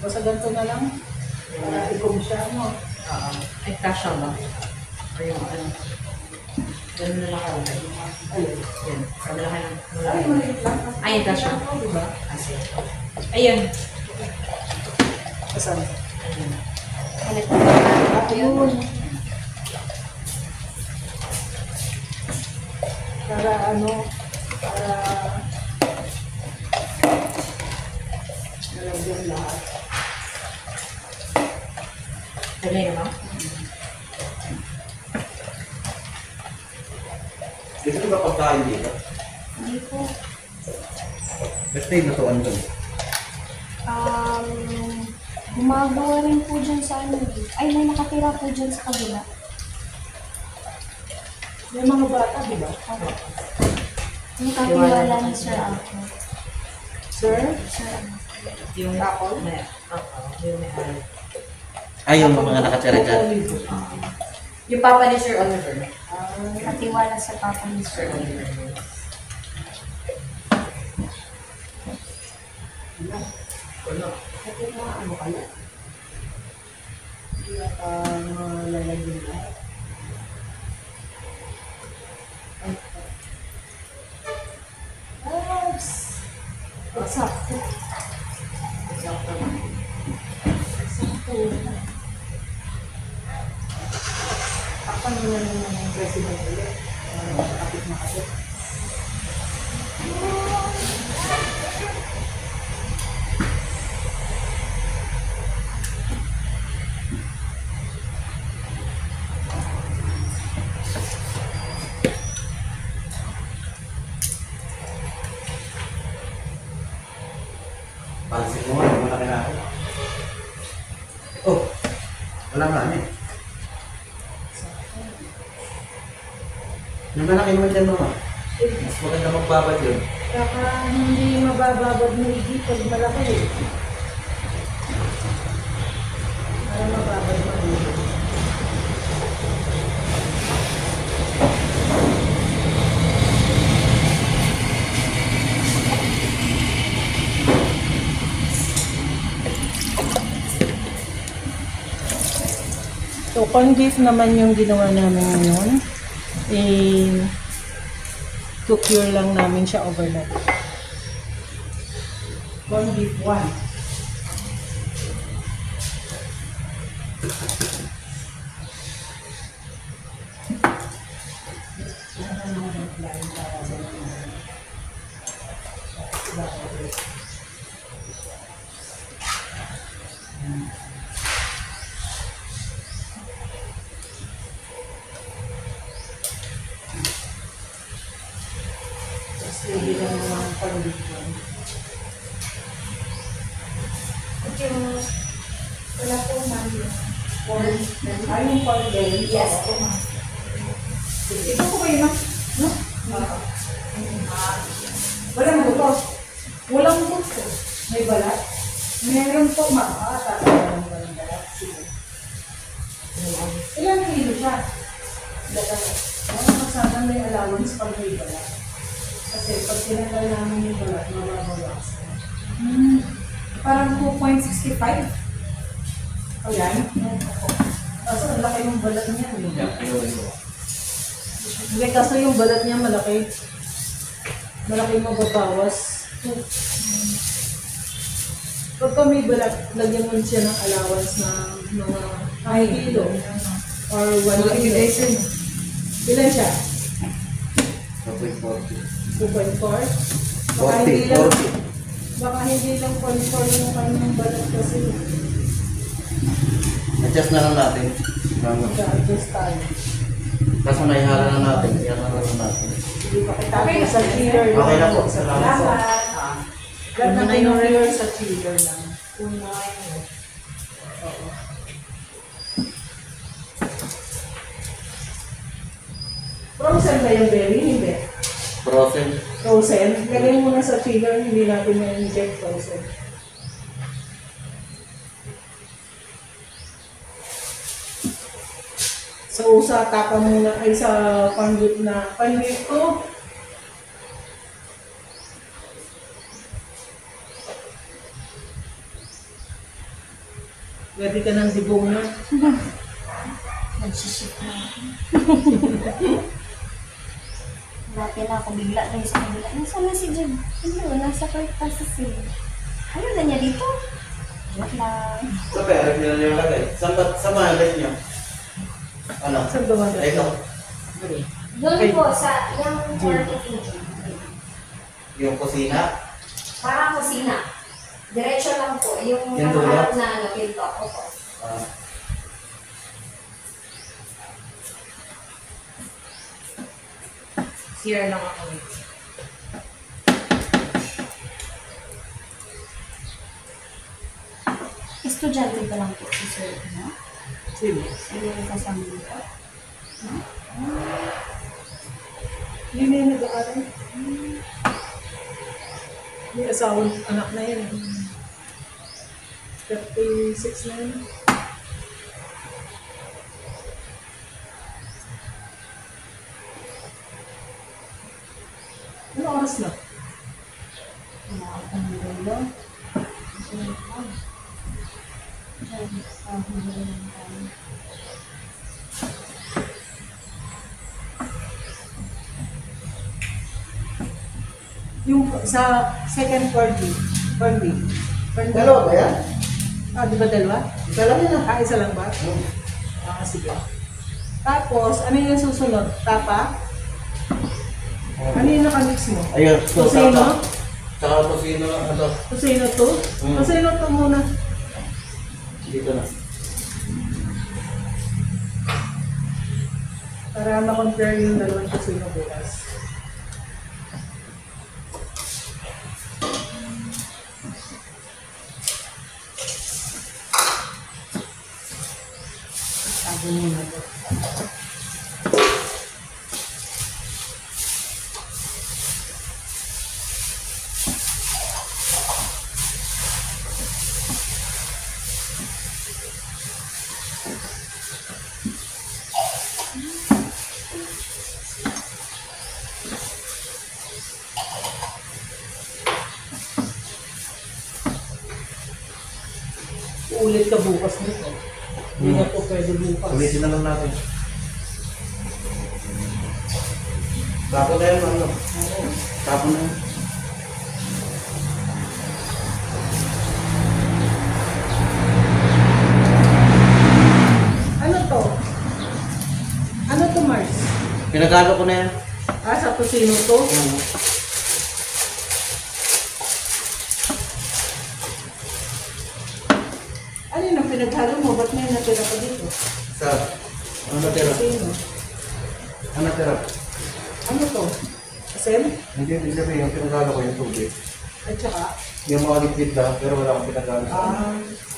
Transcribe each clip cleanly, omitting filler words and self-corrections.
Basta ganito na lang. Para i-comb siya, no? Oo. Ay, kasha ba? O yung ano? Ganun na lang ako. Ayun. Yan. Sa malaki lang. Ay, maliit lang. Ay, yung kasha. Diba? Kasi. Ayun. Kasan? Ayun. Ayun. Para ano, para nalagyan lahat. Tagay na ba? Dito ba pagkain dito? Hindi po. Basta yung natuan doon. Gumagawa rin po dyan sa ano. Ay, may nakatira po dyan sa kabila. May mga bata, di ba? Yung katiwala ni Sir ako. Sir? Sir ako. Yung Apple? may, yung may alay. Ay, yung mga nakatira dyan. Yung papa ni Sir Oliver. Katiwala sa papa ni Sir. Sir Oliver. Ano? Bakit na ano kaya? Hindi ata malalagyan lahat. Oops! Sakto. Sakto. Sakto. Ako na naman yung president ulit. Kapit na kapit. Pansin mo, yung malaki na ako. Oh, wala nga eh. Yung malaki naman dyan mga. Mas maganda magbabad yun. Kaka hindi mabababad mo higit pag malaki eh. Para mababad mo higit. So, corned beef naman yung ginawa namin ngayon. Cure lang namin siya overnight. Corned beef 1. Sige lang naman corned beef 1. Wala po mali. Ay, yung corned beef? Yes po ma'am. Ito ko ba yun, ma'am? No? Walang buto. Walang buto. May balat? Meron po, ma'am. Tatawag ng balat. Sige. Ilan kilo siya? Sana may allowance pag may balat. Kasi pag tinatay namin yung balat, mababawasan. Parang 2.65. Ayan. Kaso ang laki yung balat niya. Hindi, kaso yung balat niya malaki. Malaki mababawas. Pagka may balat, lagyan mo siya ng allowance na mga 5 kilo or 1 kilo. Ilan siya? 2.4? 40, 40. Baka hindi lang conform yung kanyang balat kasi Adjust na lang natin. mag-adjust tayo. Kaso naihala na natin. Ihala na natin. Hindi pa kita sa chiller. Okay na po. Salamat. Ganda na yung rear sa chiller lang. Frozen ba yung berry? Hindi. Frozen. Frozen. Lagay mo na sa chiller, hindi natin na-inject frozen. So, sa tapa muna, ay sa panggit na, panggit ko, Pwede ka ng deboner. Nagsisip na ako. Dati na ako bigla rin sa kabila. Nasaan na si Jib? Ano, nasa pagpasas eh. Ano na niya dito? Joke lang. Sa pera nyo na yung lagay. Sa mahalit nyo. Ano? Saan ba ba? Ito. Doon po sa yung quarantine. Yung kusina. Parang kusina. Diretso lang po. Yung Yan to, nakaharap na ano, pinto. Opo. Ah. CR lang ako. Estudyante pa lang po si Sir. No? Sino? Sige, kasama dito. Yun na yung nag-aaral. May asawang anak na yan. 36 na yan. Ano oras na? Ang gulo. Yung sa second per day. Per day. Dalawa ba yan? Ah, di ba dalawa? Isa lang yun ah. Ah, isa lang ba? Ah, sige. Tapos, ano yung susunod? Tapa? Ano yung nakamix mo? Ayun. Kusino? Tsaka kusino lang. Ano? Kusino to? Kusino to muna. Dito na. Para ma-compare yung dalawang kusino bukas. Sabi muna to. Ulit ka bukas nito. Hindi na po pwede bukas. Ulitin na lang natin. Tapos na yun, ano? Tapos na yun. Ano to? Ano to, Mars? Pinagalo ko na yan. Ah, sa kusino to? Ano yun ang pinaghalo mo? Ba't may natira pa dito? Sa? Ano natira? Kusino. Ano natira? Ano to? Asem? Hindi, hindi sabihin. Yung pinagalo ko yung tubig. At saka? Yung mga liquid lang, pero wala akong pinagalo. Ah,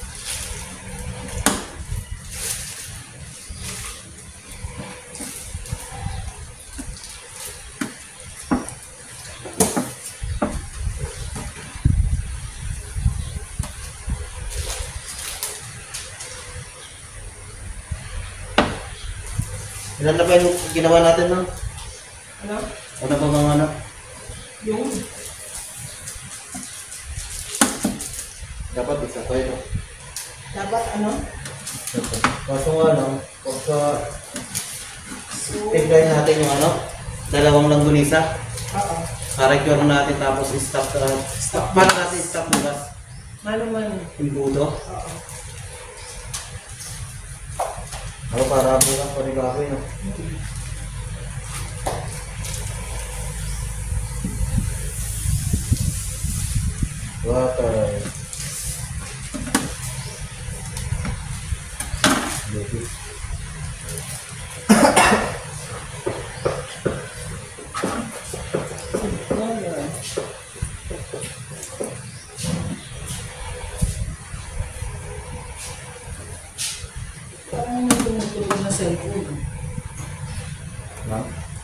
Ilan na ba yung ginawa natin, no? ano? Ano ba mga ano? Yung? Dapat isa pa yun. Dapat ano? Kaso nga, no? Pagka tignan natin yung ano, dalawang langgunisa. Oo. Karakter natin tapos stop para natin stop bukas. Mano-mano. Yung buto. Oo. Ako para bukas pa rin gagawin, no? Water. Baby. Ayan. Parang may tumutulog na cellphone. No?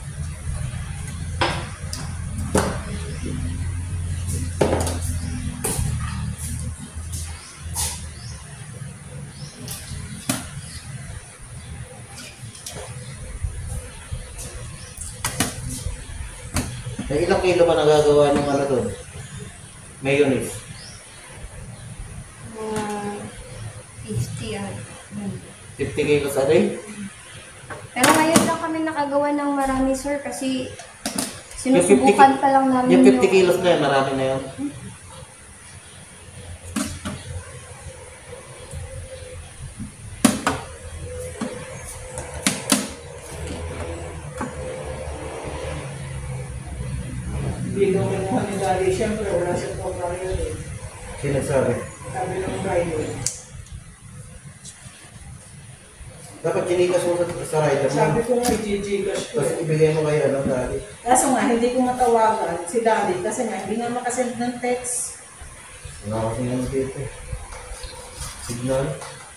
Eh, ilang kilo ba nagagawa ng ano doon? Mayonnaise. Mga 50. yan. 50 kilos a day? Pero ngayon lang kami nakagawa ng marami, sir, kasi Yung 50 sinusubukan pa lang namin Yung 50 kilos na yan, marami na yun. Hindi daw kinuha ni Daddy. Siyempre, wala siyang pagkaya eh. Sino sabi? Sabi ng driver. Dapat ginikas mo sa rider mo. Sabi ko nga, i-gigash ko. Tapos ibigay mo kayo ano, dati. Kaso nga, hindi ko matawagan si Daddy kasi nga, hindi nga makasend ng text. Wala kasi naman dito. Signal.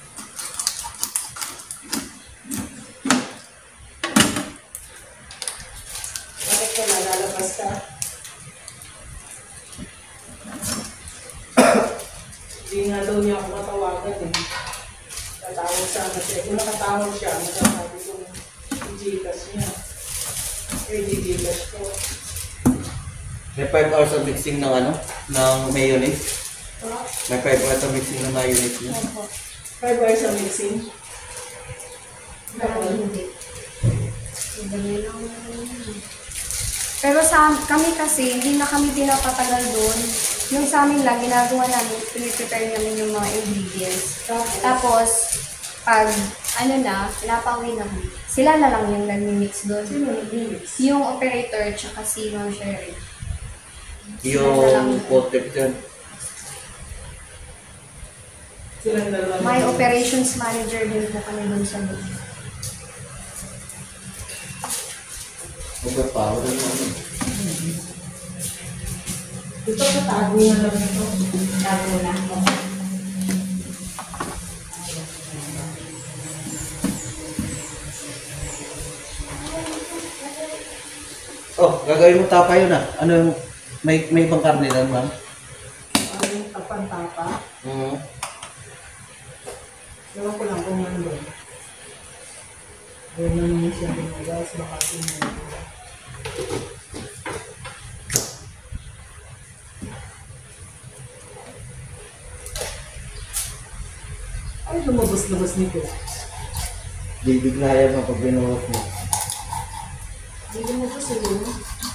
Bakit ka lalabas ka? Hindi nga daw niya ako matawagan eh. Tatawag sana siya. Kung nakatawag siya, magsasabi kong i-gigash niya. I-gigash ko. May 5 hours of mixing ng ano? Ng mayonnaise. May 5 hours of mixing ng mayonnaise niya. 5 hours ang mixing. Hindi. Madali lang naman yun. Pero kami kasi, hindi na kami pinapatagal doon. Yung sa amin lang, ginagawa namin, piniprepare namin yung mga ingredients. Tapos, pag ano na, pinapauwi na kami. Sila na lang yung nag-mix doon. Sino nag-mix? Yung operator, tsaka si Ma'am Sherry. Yung contact yun. Silang dalawa. May operations manager din po kami doon sa loob. Overpower rin mo. Ito sa tago na lang ito. Tago na. Oh, gagawin mo tapa yun ah. Ano yung, may ibang karne doon, ma'am? Ano yung tapan-tapa? Ewan ko lang kung ano doon. Ayun na naman siya guys, baka sinuha. Ay, lumabas-labas nito. Bibiglayan mo pag binuhos mo. Hindi lumabas siguro.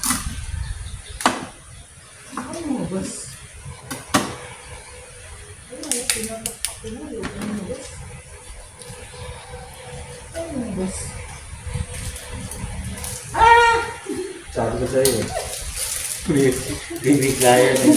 Ay, lumabas. Ay, pinatakpak ko na. Ay, lumabas. Ay, lumabas. Sabi ko sa'yo eh. Bibiglayan eh.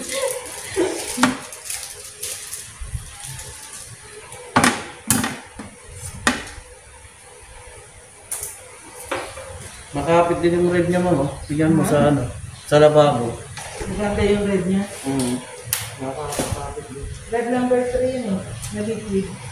Makapit din yung red niya, ma'am. Oh. Tingnan mo sa ano, sa lababo. Maganda yung red niya. Nakakapit din. Red number 3 yun eh. Na liquid.